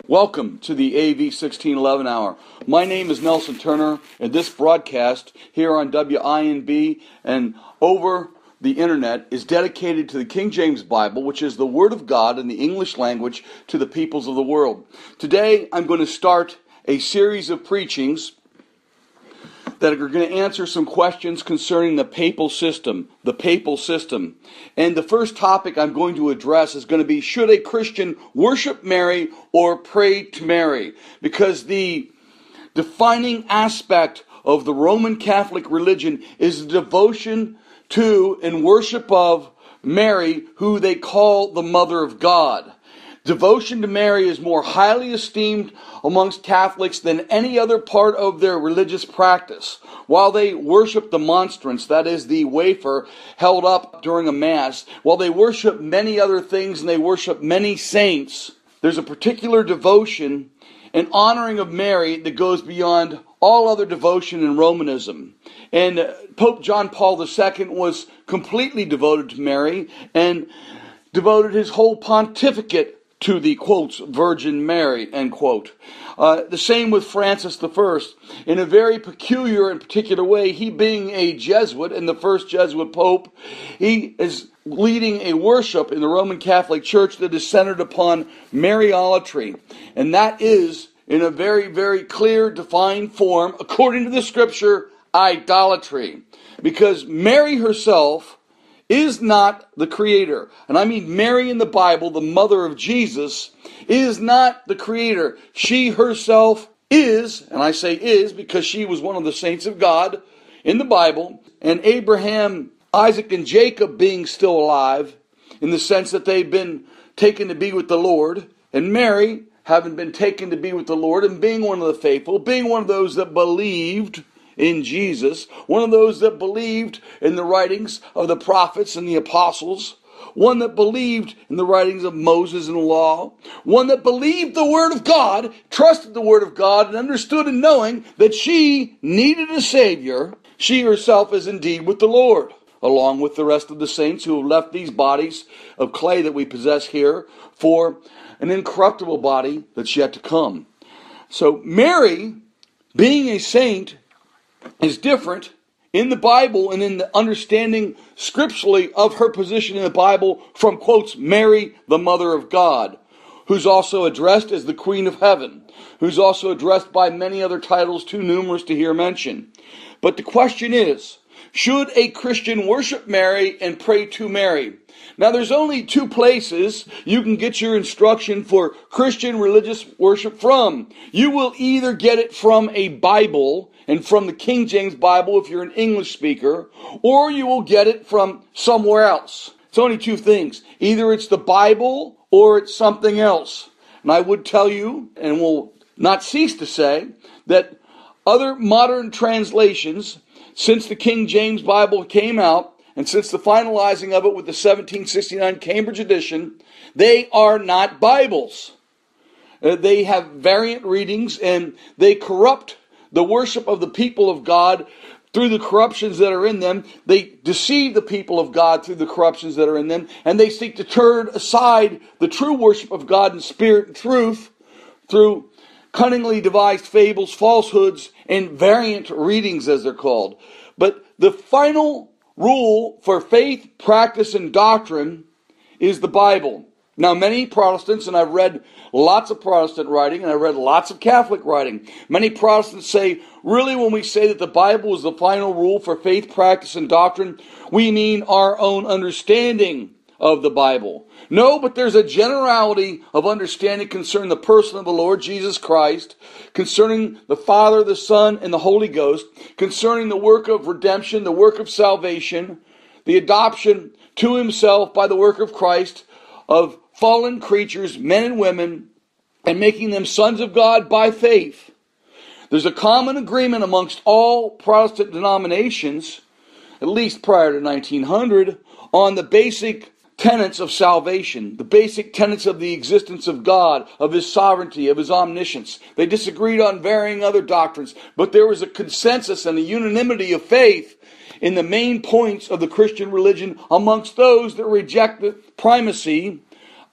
Welcome to the AV 1611 Hour. My name is Nelson Turner, and this broadcast here on WINB and over the internet is dedicated to the King James Bible, which is the Word of God in the English language to the peoples of the world. Today, I'm going to start a series of preachings that are going to answer some questions concerning the papal system. And the first topic I'm going to address is going to be, should a Christian worship Mary or pray to Mary? Because the defining aspect of the Roman Catholic religion is devotion to and worship of Mary, who they call the Mother of God. Devotion to Mary is more highly esteemed amongst Catholics than any other part of their religious practice. While they worship the monstrance, that is the wafer held up during a Mass, while they worship many other things and they worship many saints, there's a particular devotion and honoring of Mary that goes beyond all other devotion in Romanism. And Pope John Paul II was completely devoted to Mary and devoted his whole pontificate to the, quotes, Virgin Mary, end quote. The same with Francis I. In a very peculiar and particular way, he being a Jesuit and the first Jesuit Pope, he is leading a worship in the Roman Catholic Church that is centered upon Mariolatry. And that is, in a very, very clear, defined form, according to the Scripture, idolatry. Because Mary herself is not the creator. And I mean Mary in the Bible, the mother of Jesus, is not the creator. She herself is, and I say is because she was one of the saints of God in the Bible, and Abraham, Isaac, and Jacob being still alive, in the sense that they've been taken to be with the Lord, and Mary having been taken to be with the Lord and being one of the faithful, being one of those that believed in Jesus, one of those that believed in the writings of the prophets and the apostles, one that believed in the writings of Moses and the law, one that believed the Word of God, trusted the Word of God, and understood in knowing that she needed a Savior. She herself is indeed with the Lord, along with the rest of the saints who have left these bodies of clay that we possess here for an incorruptible body that's yet to come. So Mary, being a saint, is different in the Bible and in the understanding scripturally of her position in the Bible from, quotes, Mary, the Mother of God, who's also addressed as the Queen of Heaven, who's also addressed by many other titles too numerous to hear mention. But the question is, should a Christian worship Mary and pray to Mary? Now, there's only two places you can get your instruction for Christian religious worship from. You will either get it from a Bible and from the King James Bible if you're an English speaker, or you will get it from somewhere else. It's only two things. Either it's the Bible or it's something else. And I would tell you, and will not cease to say, that other modern translations, since the King James Bible came out, and since the finalizing of it with the 1769 Cambridge edition, they are not Bibles. They have variant readings, and they corrupt the worship of the people of God through the corruptions that are in them. They deceive the people of God through the corruptions that are in them, and they seek to turn aside the true worship of God in spirit and truth through cunningly devised fables, falsehoods, and variant readings, as they're called. But the final rule for faith, practice, and doctrine is the Bible. Now, many Protestants, and I've read lots of Protestant writing, and I've read lots of Catholic writing, many Protestants say, really, when we say that the Bible is the final rule for faith, practice, and doctrine, we mean our own understanding of the Bible. No, but there's a generality of understanding concerning the person of the Lord Jesus Christ, concerning the Father, the Son, and the Holy Ghost, concerning the work of redemption, the work of salvation, the adoption to himself by the work of Christ of fallen creatures, men and women, and making them sons of God by faith. There's a common agreement amongst all Protestant denominations, at least prior to 1900, on the basic tenets of salvation, the basic tenets of the existence of God, of his sovereignty, of his omniscience. They disagreed on varying other doctrines, but there was a consensus and a unanimity of faith in the main points of the Christian religion amongst those that reject the primacy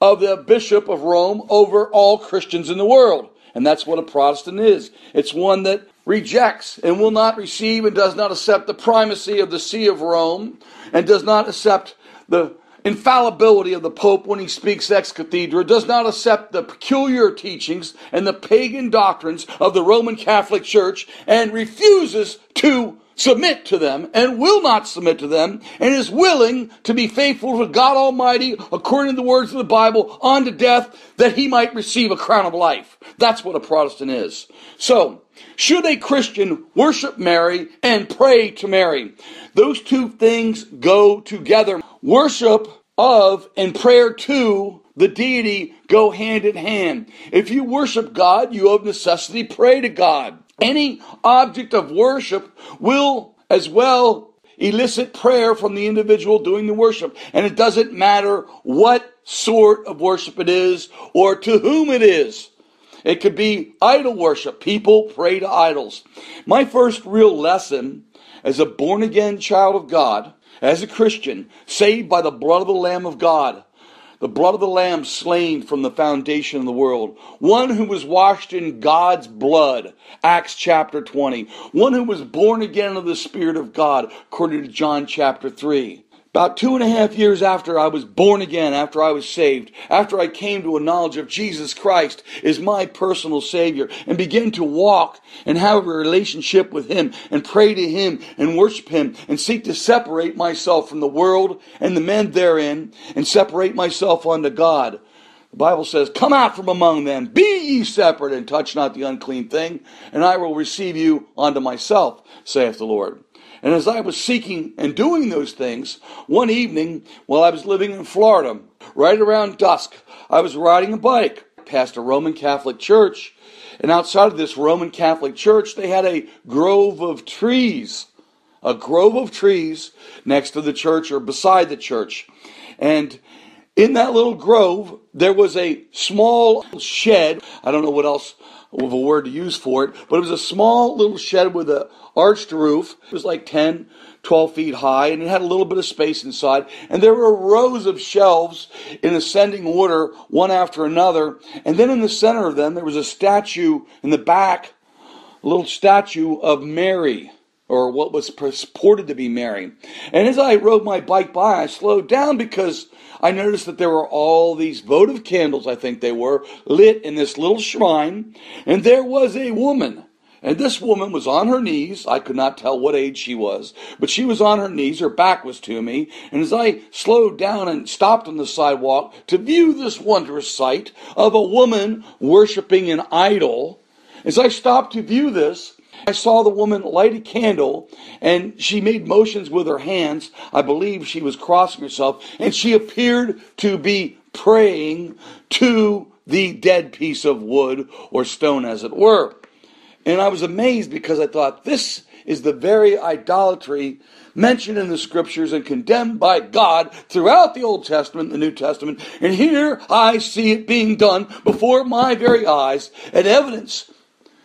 of the Bishop of Rome over all Christians in the world. And that's what a Protestant is. It's one that rejects and will not receive and does not accept the primacy of the See of Rome, and does not accept the infallibility of the Pope when he speaks ex cathedra, does not accept the peculiar teachings and the pagan doctrines of the Roman Catholic Church, and refuses to submit to them and will not submit to them, and is willing to be faithful to God Almighty according to the words of the Bible unto death, that he might receive a crown of life. That's what a Protestant is. So, should a Christian worship Mary and pray to Mary? Those two things go together. Worship of and prayer to the deity go hand in hand. If you worship God, you of necessity pray to God. Any object of worship will as well elicit prayer from the individual doing the worship. And it doesn't matter what sort of worship it is or to whom it is. It could be idol worship. People pray to idols. My first real lesson as a born-again child of God, as a Christian, saved by the blood of the Lamb of God, the blood of the Lamb slain from the foundation of the world, one who was washed in God's blood, Acts chapter 20, one who was born again of the Spirit of God, according to John chapter 3. About 2.5 years after I was born again, after I was saved, after I came to a knowledge of Jesus Christ as my personal Savior, and began to walk and have a relationship with Him, and pray to Him, and worship Him, and seek to separate myself from the world and the men therein, and separate myself unto God. The Bible says, "Come out from among them, be ye separate, and touch not the unclean thing, and I will receive you unto myself, saith the Lord." And as I was seeking and doing those things, one evening while I was living in Florida, right around dusk, I was riding a bike past a Roman Catholic church. And outside of this Roman Catholic church, they had a grove of trees. A grove of trees next to the church or beside the church. And in that little grove, there was a small shed. I don't know what else of a word to use for it, but it was a small little shed with a arched roof. It was like 10, 12 feet high, and it had a little bit of space inside. And there were rows of shelves in ascending order, one after another. And then in the center of them, there was a statue in the back, a little statue of Mary, or what was purported to be Mary. And as I rode my bike by, I slowed down because I noticed that there were all these votive candles, I think they were, lit in this little shrine. And there was a woman. And this woman was on her knees. I could not tell what age she was, but she was on her knees. Her back was to me. And as I slowed down and stopped on the sidewalk to view this wondrous sight of a woman worshiping an idol, as I stopped to view this, I saw the woman light a candle, and she made motions with her hands. I believe she was crossing herself, and she appeared to be praying to the dead piece of wood or stone, as it were. And I was amazed because I thought, this is the very idolatry mentioned in the Scriptures and condemned by God throughout the Old Testament and the New Testament. And here I see it being done before my very eyes, and evidence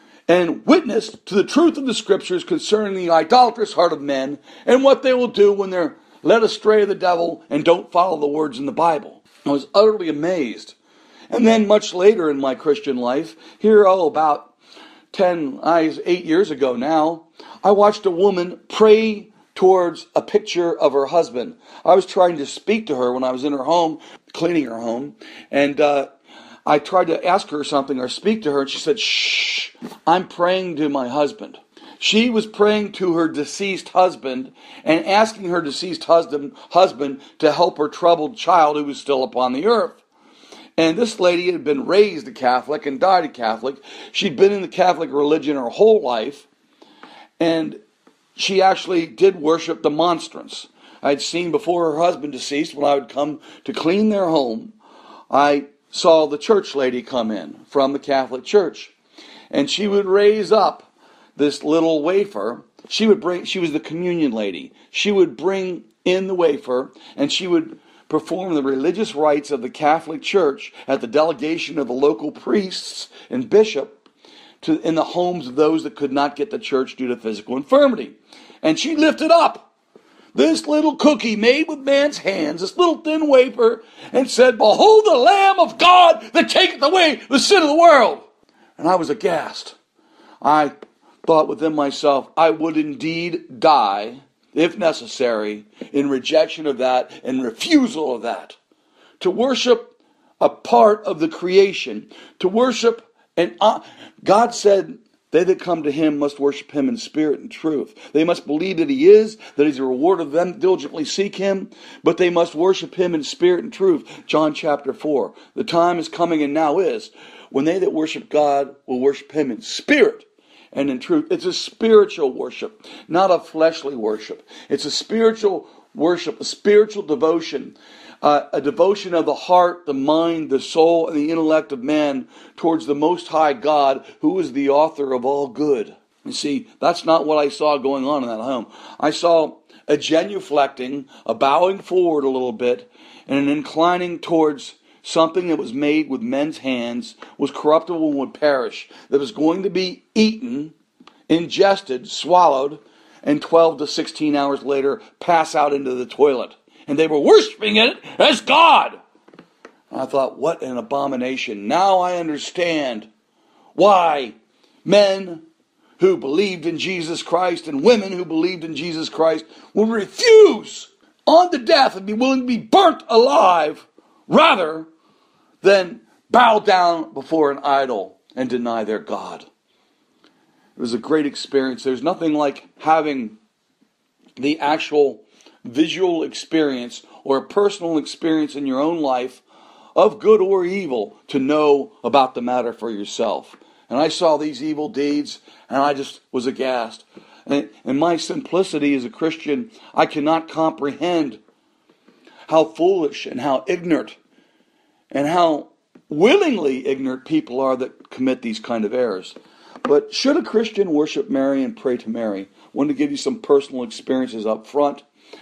and witness to the truth of the Scriptures concerning the idolatrous heart of men and what they will do when they're led astray of the devil and don't follow the words in the Bible. I was utterly amazed. And then much later in my Christian life, here, about 8 years ago now, I watched a woman pray towards a picture of her husband. I was trying to speak to her when I was in her home, cleaning her home, and I tried to ask her something or speak to her, and she said, "Shh, I'm praying to my husband." She was praying to her deceased husband and asking her deceased husband to help her troubled child who was still upon the earth. And this lady had been raised a Catholic and died a Catholic. She'd been in the Catholic religion her whole life, and she actually did worship the monstrance. I'd seen before her husband deceased, when I would come to clean their home, I saw the church lady come in from the Catholic Church, and she would raise up this little wafer. She was the communion lady. She would bring in the wafer, and she would perform the religious rites of the Catholic Church at the delegation of the local priests and bishop in the homes of those that could not get to church due to physical infirmity. And she lifted up this little cookie made with man's hands, this little thin wafer, and said, "Behold the Lamb of God that taketh away the sin of the world." And I was aghast. I thought within myself, I would indeed die, if necessary, in rejection of that and refusal of that. To worship a part of the creation, to worship, and God said, they that come to him must worship him in spirit and truth. They must believe that he is, that he's a reward of them that diligently seek him, but they must worship him in spirit and truth. John chapter 4. The time is coming and now is, when they that worship God will worship him in spirit and in truth. It's a spiritual worship, not a fleshly worship. It's a spiritual worship, a spiritual devotion. A devotion of the heart, the mind, the soul, and the intellect of man towards the Most High God, who is the author of all good. You see, that's not what I saw going on in that home. I saw a genuflecting, a bowing forward a little bit, and an inclining towards something that was made with men's hands, was corruptible and would perish, that was going to be eaten, ingested, swallowed, and 12 to 16 hours later pass out into the toilet. And they were worshiping it as God. And I thought, what an abomination. Now I understand why men who believed in Jesus Christ and women who believed in Jesus Christ would refuse unto death and be willing to be burnt alive rather than bow down before an idol and deny their God. It was a great experience. There's nothing like having the actual visual experience or a personal experience in your own life of good or evil to know about the matter for yourself. And I saw these evil deeds and I just was aghast. And in my simplicity as a Christian, I cannot comprehend how foolish and how ignorant and how willingly ignorant people are that commit these kind of errors. But should a Christian worship Mary and pray to Mary? I want to give you some personal experiences up front.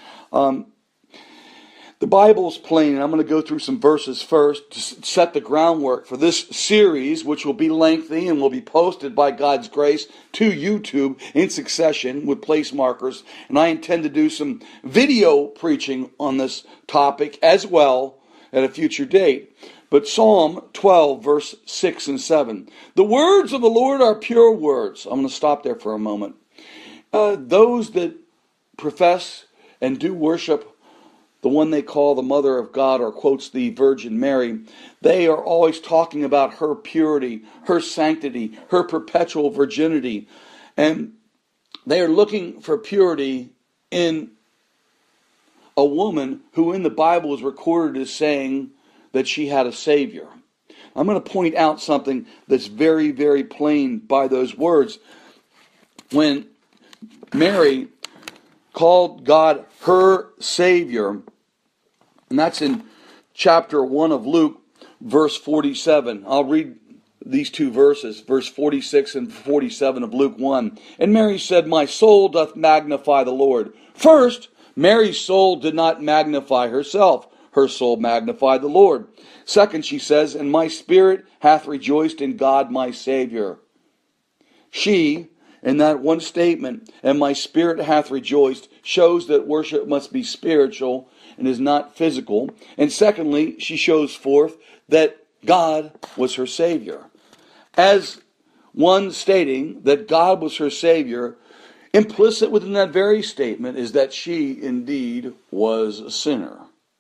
The Bible is plain, and I'm going to go through some verses first to set the groundwork for this series, which will be lengthy and will be posted by God's grace to YouTube in succession with place markers. And I intend to do some video preaching on this topic as well at a future date. But Psalm 12, verse 6 and 7. The words of the Lord are pure words. I'm going to stop there for a moment. Those that profess and do worship the one they call the Mother of God, or quotes the Virgin Mary, they are always talking about her purity, her sanctity, her perpetual virginity. And they are looking for purity in a woman who in the Bible is recorded as saying that she had a Savior. I'm going to point out something that's very, very plain by those words. When Mary called God her Savior, and that's in chapter 1 of Luke, verse 47. I'll read these two verses, verse 46 and 47 of Luke 1. And Mary said, My soul doth magnify the Lord. First, Mary's soul did not magnify herself. Her soul magnified the Lord. Second, she says, And my spirit hath rejoiced in God my Savior. She, in that one statement, and my spirit hath rejoiced, shows that worship must be spiritual and is not physical. And secondly, she shows forth that God was her Savior. As one stating that God was her Savior, implicit within that very statement is that she indeed was a sinner.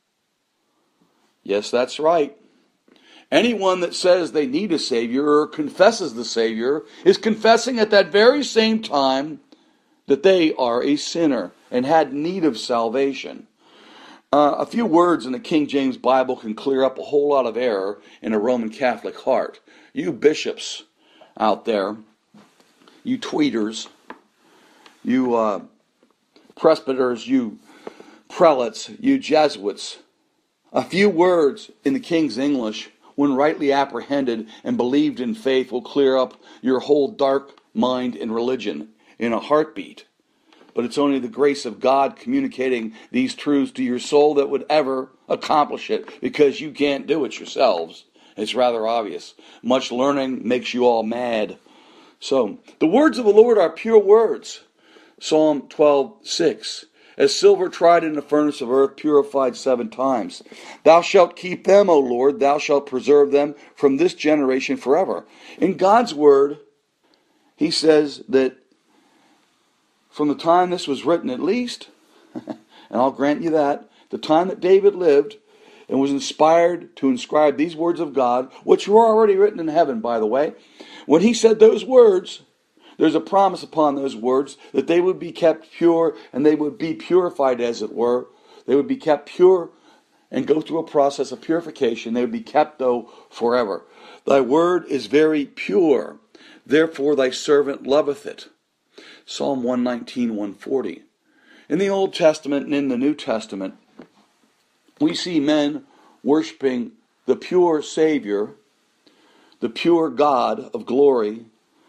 Yes, that's right. Anyone that says they need a Savior or confesses the Savior is confessing at that very same time that they are a sinner and had need of salvation. A few words in the King James Bible can clear up a whole lot of error in a Roman Catholic heart. You bishops out there, you tweeters, you presbyters, you prelates, you Jesuits, a few words in the King's English, when rightly apprehended and believed in faith, will clear up your whole dark mind in religion in a heartbeat. But it's only the grace of God communicating these truths to your soul that would ever accomplish it, because you can't do it yourselves. It's rather obvious. Much learning makes you all mad. So, the words of the Lord are pure words. Psalm 12:6. as silver tried in the furnace of earth, purified 7 times. Thou shalt keep them, O Lord, thou shalt preserve them from this generation forever. In God's word, he says that from the time this was written at least, and I'll grant you that, the time that David lived and was inspired to inscribe these words of God, which were already written in heaven, by the way, when he said those words, there's a promise upon those words that they would be kept pure and they would be purified, as it were. They would be kept pure and go through a process of purification. They would be kept, though, forever. Thy word is very pure, therefore thy servant loveth it. Psalm 119, 140. In the Old Testament and in the New Testament, we see men worshiping the pure Savior, the pure God of glory,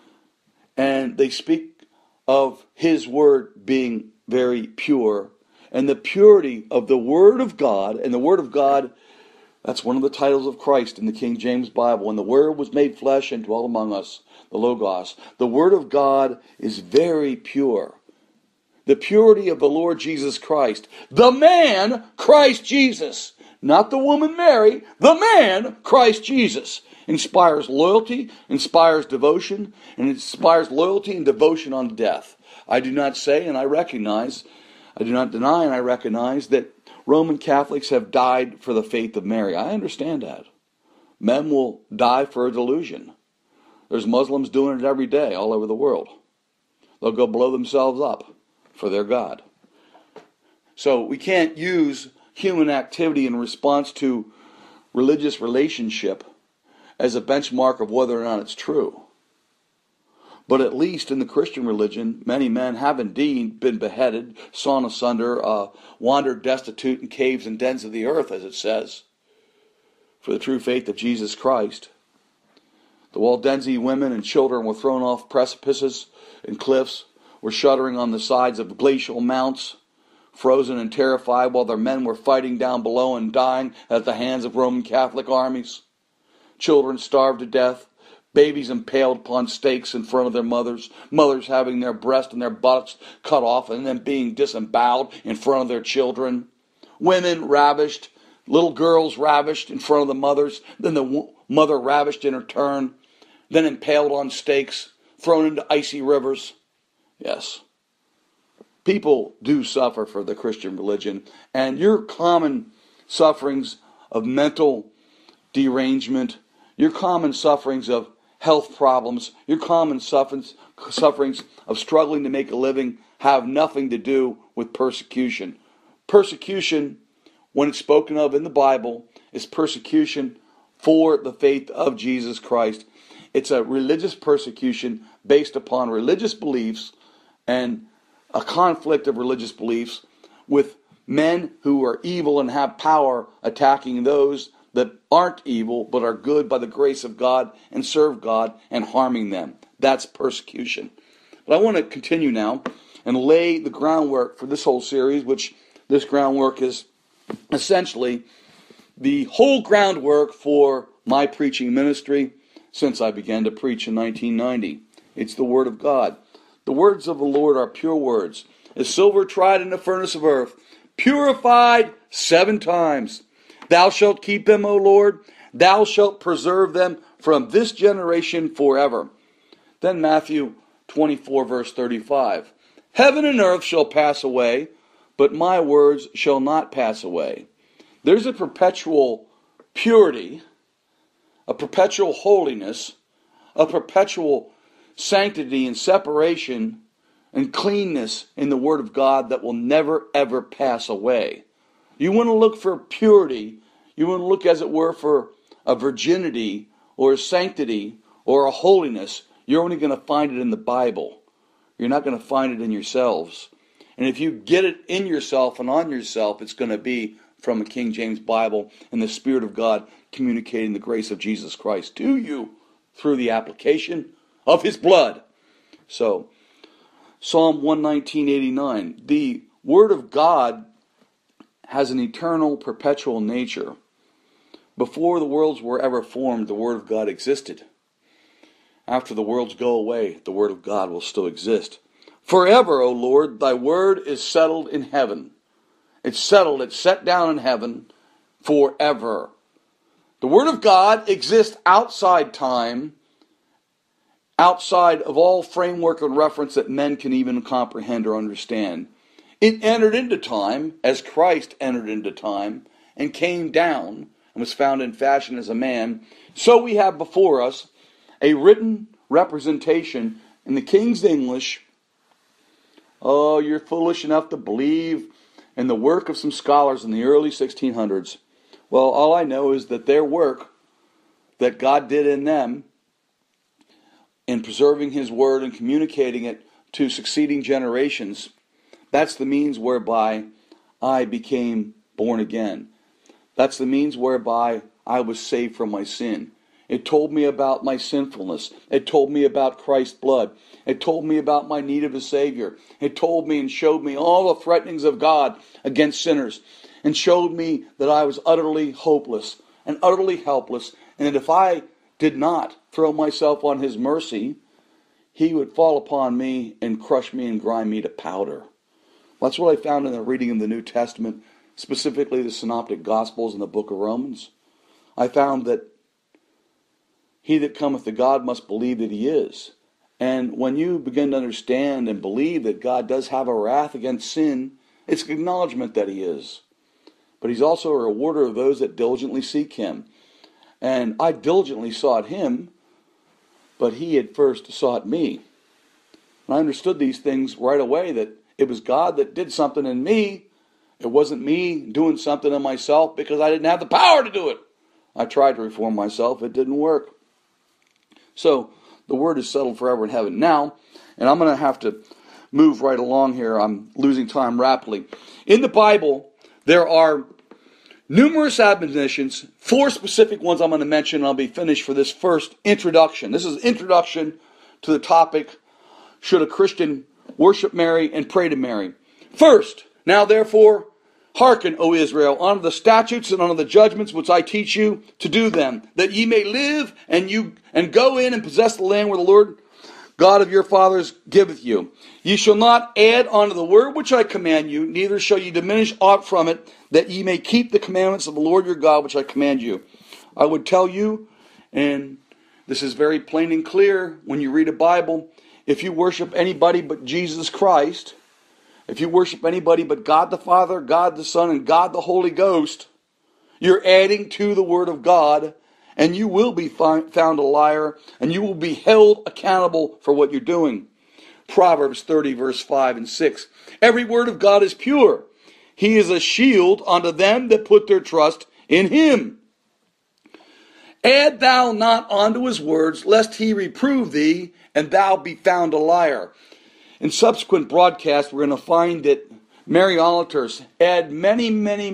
and they speak of his word being very pure, and the purity of the Word of God. And the Word of God, that's one of the titles of Christ in the King James Bible. And the Word was made flesh and dwelt among us, the Logos. The Word of God is very pure. The purity of the Lord Jesus Christ. The man, Christ Jesus. Not the woman Mary. The man, Christ Jesus. Inspires loyalty, inspires devotion, and inspires loyalty and devotion unto death. I do not say and I recognize, I do not deny and I recognize that Roman Catholics have died for the faith of Mary. I understand that. Men will die for a delusion. There's Muslims doing it every day all over the world. They'll go blow themselves up for their God. So we can't use human activity in response to religious relationship as a benchmark of whether or not it's true. But at least in the Christian religion, many men have indeed been beheaded, sawn asunder, wandered destitute in caves and dens of the earth, as it says, for the true faith of Jesus Christ. The Waldense women and children were thrown off precipices and cliffs, were shuddering on the sides of glacial mounts, frozen and terrified while their men were fighting down below and dying at the hands of Roman Catholic armies. Children starved to death, babies impaled upon stakes in front of their mothers, mothers having their breasts and their buttocks cut off and then being disemboweled in front of their children, women ravished, little girls ravished in front of the mothers, then the mother ravished in her turn, then impaled on stakes, thrown into icy rivers. Yes. People do suffer for the Christian religion, and your common sufferings of mental derangement, your common sufferings of health problems, your common sufferings of struggling to make a living have nothing to do with persecution. Persecution, when it's spoken of in the Bible, is persecution for the faith of Jesus Christ. It's a religious persecution based upon religious beliefs and a conflict of religious beliefs with men who are evil and have power attacking those that aren't evil but are good by the grace of God and serve God and harming them. That's persecution. But I want to continue now and lay the groundwork for this whole series, which this groundwork is essentially the whole groundwork for my preaching ministry since I began to preach in 1990. It's the Word of God. The words of the Lord are pure words, as silver tried in the furnace of earth, purified 7 times. Thou shalt keep them, O Lord. Thou shalt preserve them from this generation forever. Then Matthew 24, verse 35. Heaven and earth shall pass away, but my words shall not pass away. There's a perpetual purity, a perpetual holiness, a perpetual sanctity and separation and cleanness in the Word of God that will never, ever pass away. You want to look for purity, you want to look, as it were, for a virginity or a sanctity or a holiness, you're only going to find it in the Bible. You're not going to find it in yourselves. And if you get it in yourself and on yourself, it's going to be from a King James Bible and the Spirit of God communicating the grace of Jesus Christ to you through the application of His blood. So, Psalm 119:89, the Word of God has an eternal, perpetual nature. Before the worlds were ever formed, the Word of God existed. After the worlds go away, the Word of God will still exist. Forever, O Lord, thy word is settled in heaven. It's settled, it's set down in heaven forever. The word of God exists outside time, outside of all framework and reference that men can even comprehend or understand. It entered into time as Christ entered into time and came down and was found in fashion as a man. So we have before us a written representation in the King's English. Oh, you're foolish enough to believe in the work of some scholars in the early 1600s. Well, all I know is that their work that God did in them in preserving his word and communicating it to succeeding generations, that's the means whereby I became born again. That's the means whereby I was saved from my sin. It told me about my sinfulness. It told me about Christ's blood. It told me about my need of a Savior. It told me and showed me all the threatenings of God against sinners, and showed me that I was utterly hopeless and utterly helpless, and that if I did not throw myself on his mercy, he would fall upon me and crush me and grind me to powder. That's what I found in the reading of the New Testament, specifically the Synoptic Gospels and the book of Romans. I found that he that cometh to God must believe that he is. And when you begin to understand and believe that God does have a wrath against sin, it's an acknowledgement that he is. But he's also a rewarder of those that diligently seek him. And I diligently sought him, but he had first sought me. And I understood these things right away, that it was God that did something in me. It wasn't me doing something in myself because I didn't have the power to do it. I tried to reform myself. It didn't work. So the word is settled forever in heaven. Now, and I'm going to have to move right along here. I'm losing time rapidly. In the Bible, there are numerous admonitions, 4 specific ones I'm going to mention, and I'll be finished for this first introduction. This is introduction to the topic, should a Christian worship Mary and pray to Mary? First, now therefore, hearken, O Israel, unto the statutes and unto the judgments which I teach you to do them, that ye may live and go in and possess the land where the Lord God of your fathers giveth you. Ye shall not add unto the word which I command you, neither shall ye diminish aught from it, that ye may keep the commandments of the Lord your God which I command you. I would tell you, and this is very plain and clear when you read a Bible, if you worship anybody but Jesus Christ, if you worship anybody but God the Father, God the Son, and God the Holy Ghost, you're adding to the Word of God, and you will be found a liar, and you will be held accountable for what you're doing. Proverbs 30, verse 5 and 6. Every word of God is pure. He is a shield unto them that put their trust in him. Add thou not unto his words, lest he reprove thee, and thou be found a liar. In subsequent broadcasts, we're going to find that Mariolaters add many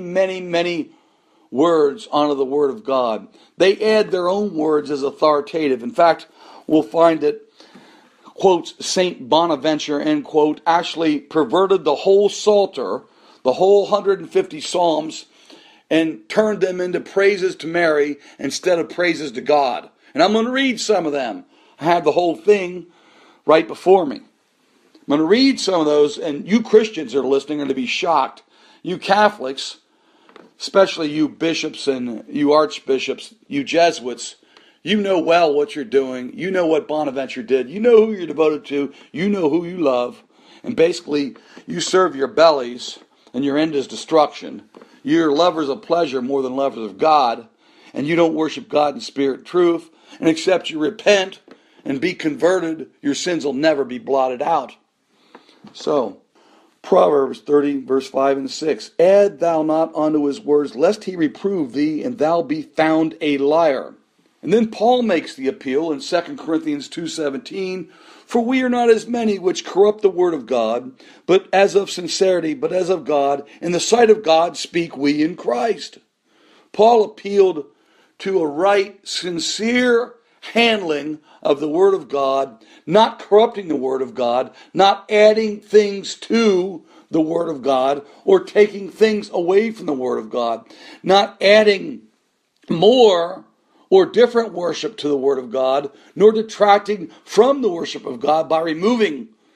words onto the Word of God. They add their own words as authoritative. In fact, we'll find that, quotes, St. Bonaventure, end quote, actually perverted the whole Psalter, the whole 150 Psalms, and turned them into praises to Mary instead of praises to God. And I'm going to read some of them. I have the whole thing right before me. I'm going to read some of those, and you Christians that are listening are going to be shocked. You Catholics, especially you bishops and you archbishops, you Jesuits, you know well what you're doing. You know what Bonaventure did. You know who you're devoted to. You know who you love. And basically, you serve your bellies, and your end is destruction. You're lovers of pleasure more than lovers of God, and you don't worship God in spirit and truth. And except you repent and be converted, your sins will never be blotted out. So, Proverbs 30, verse 5 and 6. Add thou not unto his words, lest he reprove thee, and thou be found a liar. And then Paul makes the appeal in 2 Corinthians 2:17. For we are not as many which corrupt the word of God, but as of sincerity, but as of God. In the sight of God speak we in Christ. Paul appealed to a right, sincere handling of the Word of God, not corrupting the Word of God, not adding things to the Word of God, or taking things away from the Word of God, not adding more or different worship to the Word of God, nor detracting from the worship of God by removing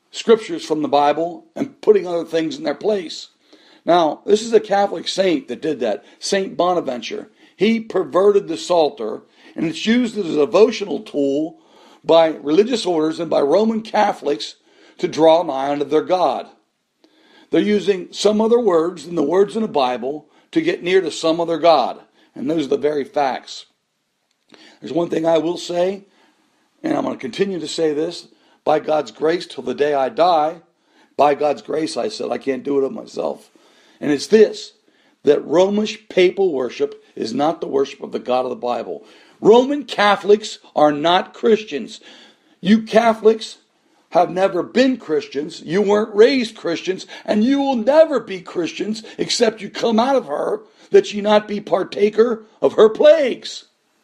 scriptures from the Bible and putting other things in their place. Now, this is a Catholic saint that did that, Saint Bonaventure. He perverted the Psalter, and it's used as a devotional tool by religious orders and by Roman Catholics to draw nigh unto their God. They're using some other words than the words in the Bible to get near to some other God. And those are the very facts. There's one thing I will say, and I'm going to continue to say this, by God's grace till the day I die, by God's grace, I said, I can't do it of myself. And it's this, that Romish papal worship is not the worship of the God of the Bible. Roman Catholics are not Christians. You Catholics have never been Christians. You weren't raised Christians, and you will never be Christians except you come out of her, that ye not be partaker of her plagues.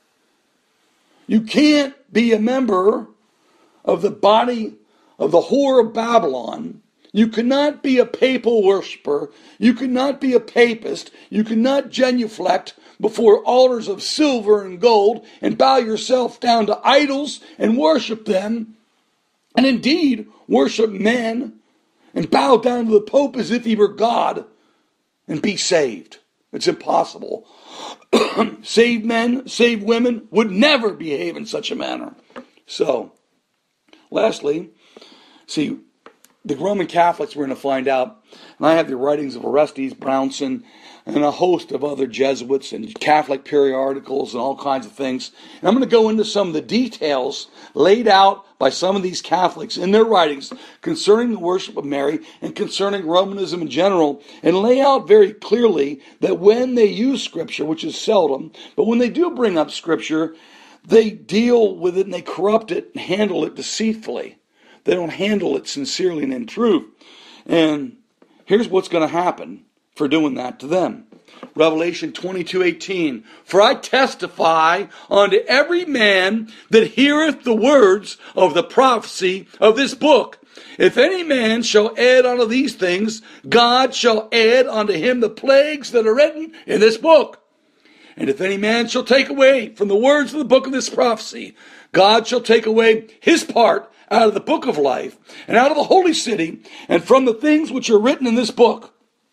You can't be a member of the body of the whore of Babylon. You cannot be a papal worshiper. You cannot be a papist. You cannot genuflect before altars of silver and gold and bow yourself down to idols and worship them, and indeed worship men and bow down to the Pope as if he were God and be saved. It's impossible. Saved men, saved women would never behave in such a manner. So, lastly, see, the Roman Catholics, we're going to find out, and I have the writings of Orestes Brownson and a host of other Jesuits and Catholic periodicals and all kinds of things. And I'm going to go into some of the details laid out by some of these Catholics in their writings concerning the worship of Mary and concerning Romanism in general, and lay out very clearly that when they use Scripture, which is seldom, but when they do bring up Scripture, they deal with it and they corrupt it and handle it deceitfully. They don't handle it sincerely and in truth. And here's what's going to happen for doing that to them. Revelation 22:18. For I testify unto every man that heareth the words of the prophecy of this book. If any man shall add unto these things, God shall add unto him the plagues that are written in this book. And if any man shall take away from the words of the book of this prophecy, God shall take away his part out of the book of life, and out of the holy city, and from the things which are written in this book.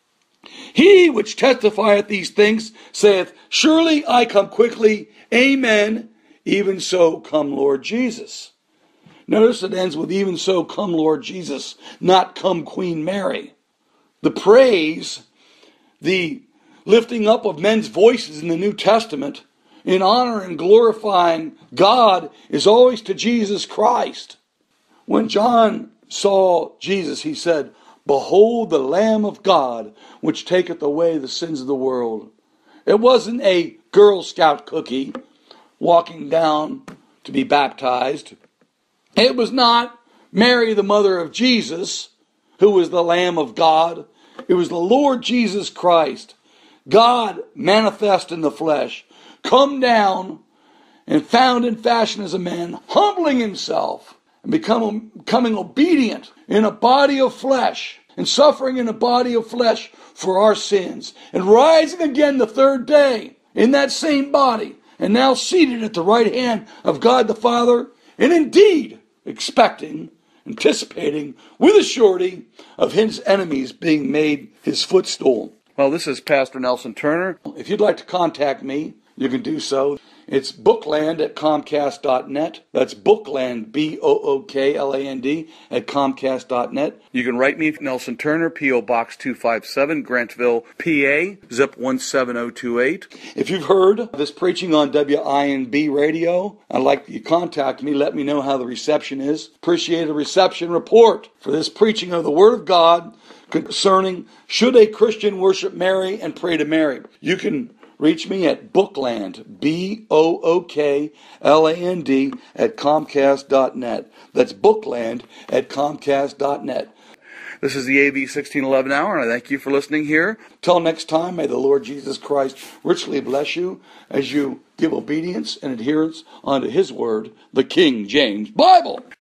He which testifieth these things saith, Surely I come quickly. Amen. Even so come Lord Jesus. Notice it ends with even so come Lord Jesus, not come Queen Mary. The praise, the lifting up of men's voices in the New Testament in honor and glorifying God is always to Jesus Christ. When John saw Jesus, he said, Behold the Lamb of God, which taketh away the sins of the world. It wasn't a Girl Scout cookie walking down to be baptized. It was not Mary, the mother of Jesus, who was the Lamb of God. It was the Lord Jesus Christ, God manifest in the flesh, come down and found in fashion as a man, humbling himself and becoming obedient in a body of flesh and suffering in a body of flesh for our sins, and rising again the third day in that same body, and now seated at the right hand of God the Father, and indeed expecting, anticipating with a surety of his enemies being made his footstool. Well, this is Pastor Nelson Turner. If you'd like to contact me, you can do so. It's bookland@comcast.net. That's bookland, Bookland, at comcast.net. You can write me, Nelson Turner, P.O. Box 257, Grantville, PA, zip 17028. If you've heard this preaching on WINB radio, I'd like you to contact me. Let me know how the reception is. Appreciate a reception report for this preaching of the Word of God concerning should a Christian worship Mary and pray to Mary. You can reach me at Bookland, Bookland, at comcast.net. That's Bookland at comcast.net. This is the AV 1611 Hour, and I thank you for listening here. Till next time, may the Lord Jesus Christ richly bless you as you give obedience and adherence unto His Word, the King James Bible.